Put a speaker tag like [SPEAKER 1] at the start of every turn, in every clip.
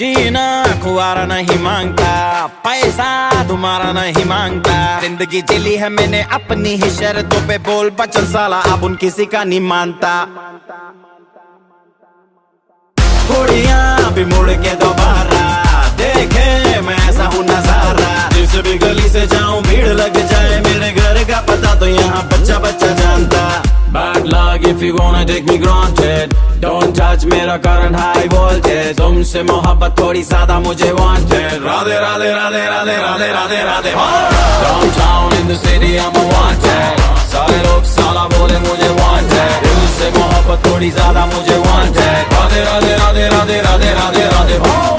[SPEAKER 1] जीना खुआरा नहीं मांगता, पैसा तुम्हारा नहीं मांगता। जिंदगी जिली है मैंने अपनी ही शर्तों पे, बोल बचन साला अब उन किसी का नहीं मानता। कुड़ियां भी मुड़ के दोबारा देखे मैं ऐसा हूँ नजारा। जिस भी गली से जाऊं भीड़ लग जाए, मेरे घर का पता तो यहाँ बच्चा बच्चा जानता। Bad luck if you gonna take me granted, don't touch मेरा current high voltage। तुमसे मोहब्बत थोड़ी ज्यादा मुझे wanted। Radhe Radhe Radhe Radhe Radhe Radhe Radhe. Downtown in the city I'm a wanted, सारे लोग साला बोले मुझे wanted। दिल से मोहब्बत थोड़ी ज्यादा मुझे wanted। Radhe Radhe Radhe Radhe Radhe Radhe Radhe.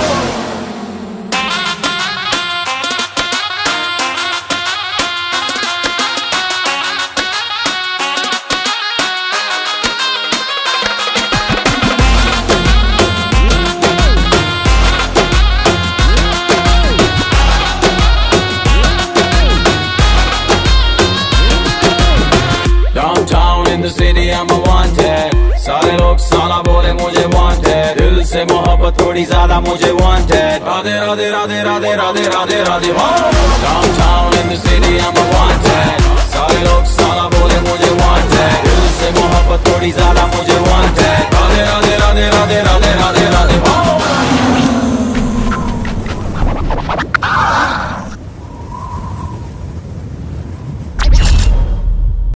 [SPEAKER 1] Downtown in the city I'm a wanted, सारे लोग साला बोले मुझे wanted। दिल से मोहब्बत थोड़ी ज्यादा मुझे wanted। Radhe Radhe Radhe Radhe Radhe Radhe Radhe. Downtown in the city I'm a wanted, सारे लोग साला बोले मुझे